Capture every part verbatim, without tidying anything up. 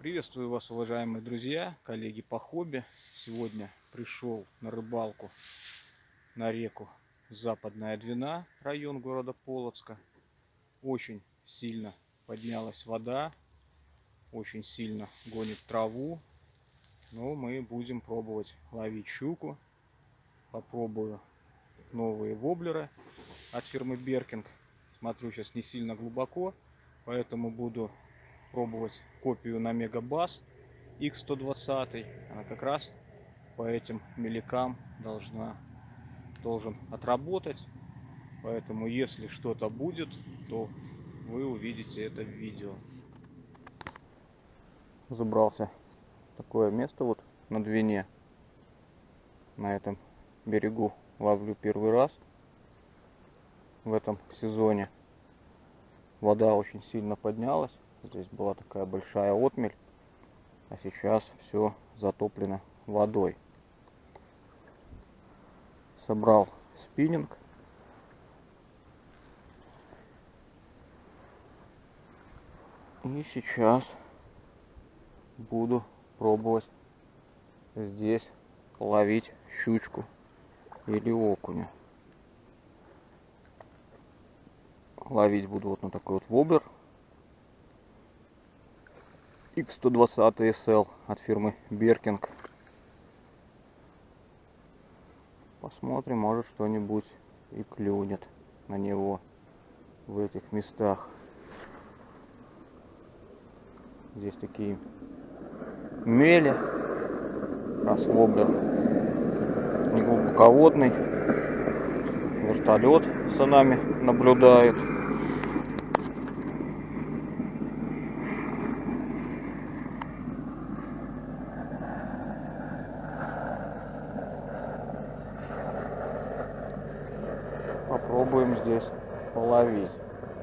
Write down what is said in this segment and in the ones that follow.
Приветствую вас, уважаемые друзья, коллеги по хобби. Сегодня пришел на рыбалку на реку Западная Двина, район города Полоцка. Очень сильно поднялась вода, очень сильно гонит траву. Но мы будем пробовать ловить щуку. Попробую новые воблеры от фирмы Беркинг. Смотрю, сейчас не сильно глубоко, поэтому буду пробовать копию на Мегабас икс сто двадцать. Она как раз по этим меликам должна должен отработать. Поэтому если что-то будет, то вы увидите это в видео. Забрался в такое место вот на Двине. На этом берегу ловлю первый раз в этом сезоне. Вода очень сильно поднялась. Здесь была такая большая отмель. А сейчас все затоплено водой. Собрал спиннинг. И сейчас буду пробовать здесь ловить щучку или окуня. Ловить буду вот на такой вот воблер икс сто двадцать эс эл от фирмы Беркинг. Посмотрим, может что-нибудь и клюнет на него в этих местах. Здесь такие мели, раз воблер не глубоководный. Вертолет за нами наблюдает. Попробуем здесь половить.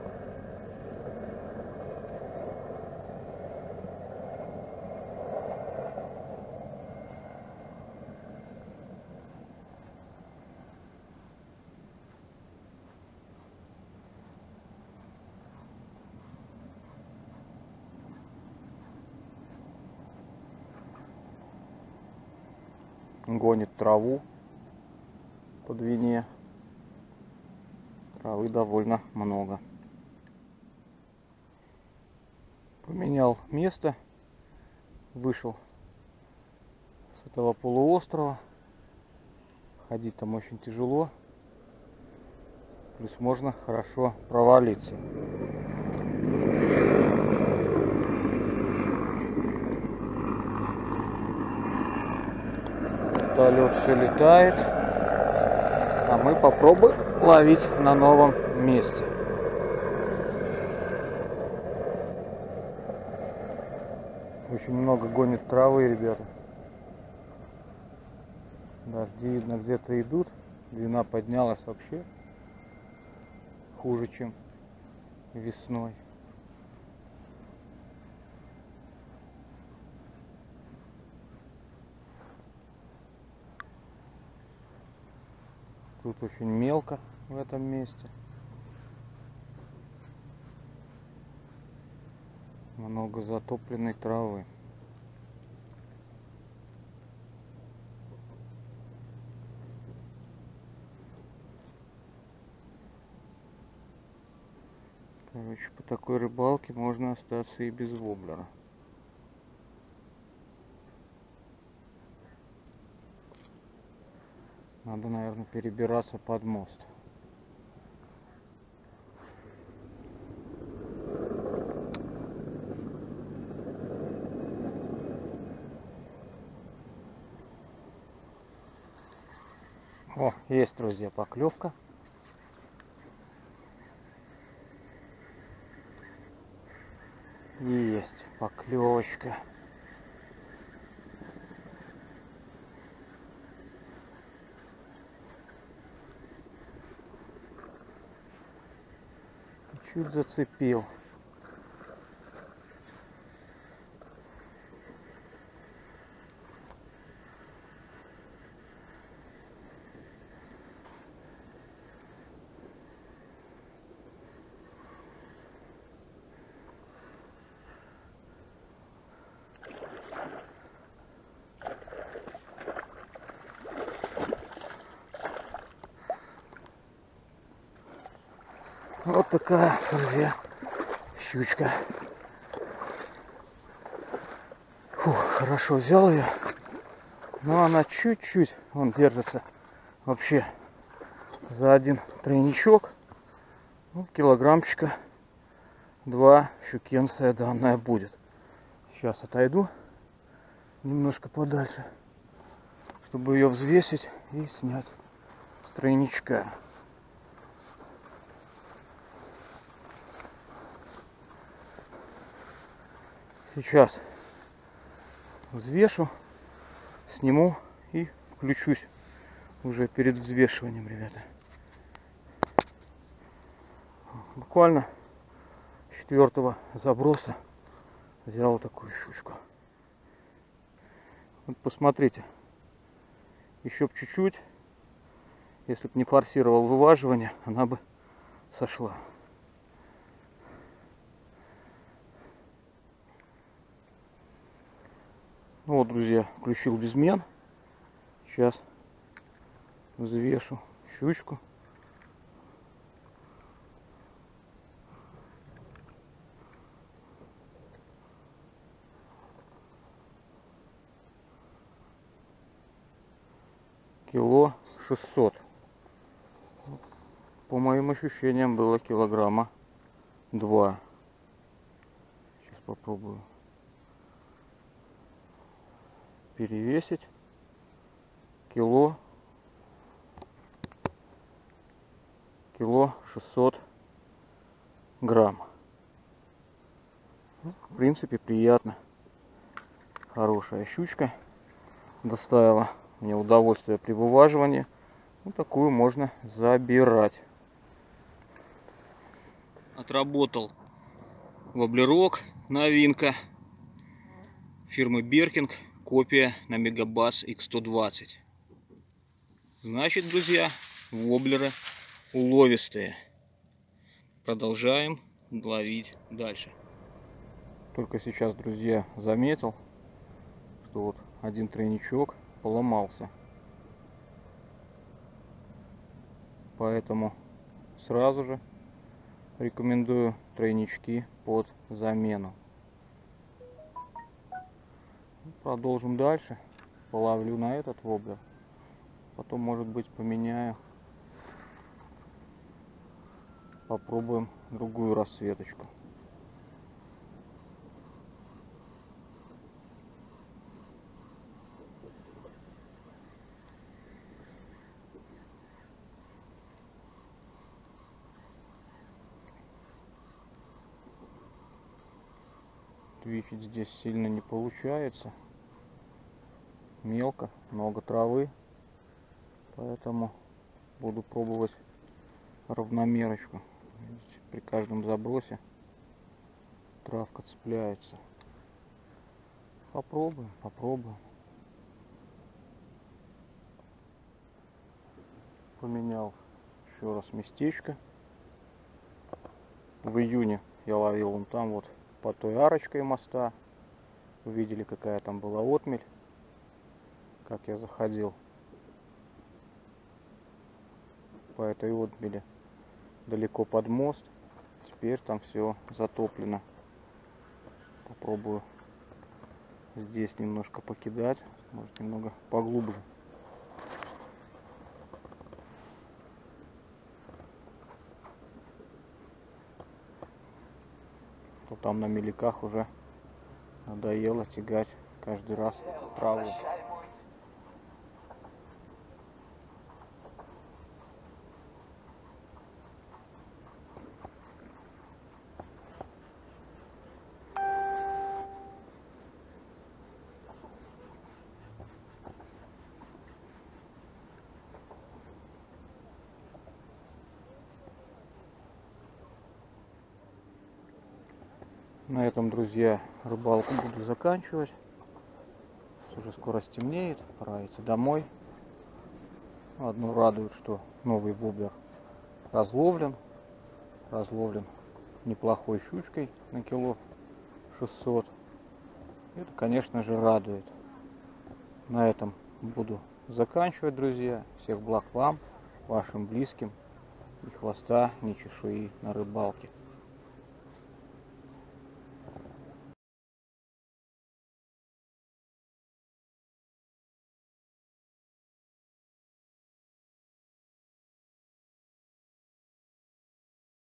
Гонит траву по Двине. Травы довольно много. Поменял место. Вышел с этого полуострова. Ходить там очень тяжело. Плюс можно хорошо провалиться. Вертолет все летает. А мы попробуем ловить на новом месте. Очень много гонит травы, ребята. Дожди, видно, где-то идут. Двина поднялась вообще хуже, чем весной. Тут очень мелко в этом месте. Много затопленной травы. Короче, по такой рыбалке можно остаться и без воблера. Надо, наверное, перебираться под мост. О, есть, друзья, поклевка. Есть поклевочка. Чуть зацепил. Вот такая, друзья, щучка. Фух, хорошо взял ее. Но она чуть-чуть, он держится вообще за один тройничок. Ну, килограммчика два щукенция данная будет. Сейчас отойду немножко подальше, чтобы ее взвесить и снять с тройничка. Сейчас взвешу, сниму и включусь уже перед взвешиванием, ребята. Буквально с четвертого заброса взял вот такую щучку. Вот посмотрите, еще б чуть-чуть, если бы не форсировал вываживание, она бы сошла. Ну вот, друзья, включил безмен. Сейчас взвешу щучку. Кило шестьсот. По моим ощущениям было килограмма два. Сейчас попробую перевесить. Кило кило шестьсот грамм. В принципе, приятно. Хорошая щучка. Доставила мне удовольствие при вываживании. Вот такую можно забирать. Отработал воблерок, новинка фирмы Беркинг, копия на Мегабас икс сто двадцать. Значит, друзья, воблеры уловистые. Продолжаем ловить дальше. Только сейчас, друзья, заметил, что вот один тройничок поломался. Поэтому сразу же рекомендую тройнички под замену. Продолжим дальше. Половлю на этот воблер. Потом, может быть, поменяю. Попробуем другую расцветочку. Твичить здесь сильно не получается. Мелко, много травы. Поэтому буду пробовать равномерочку. При каждом забросе травка цепляется. Попробуем, попробуем. Поменял еще раз местечко. В июне я ловил вон там вот по той арочкой моста. Увидели, какая там была отмель. Как я заходил по этой отмели далеко под мост. Теперь там все затоплено. Попробую здесь немножко покидать. Может, немного поглубже. То там на меляках уже надоело тягать каждый раз траву. На этом, друзья, рыбалку буду заканчивать. Уже скоро стемнеет, пора идти домой. Одно радует, что новый воблер разловлен. Разловлен неплохой щучкой на кило шестьсот. Это, конечно же, радует. На этом буду заканчивать, друзья. Всех благ вам, вашим близким. ни хвоста, ни чешуи на рыбалке.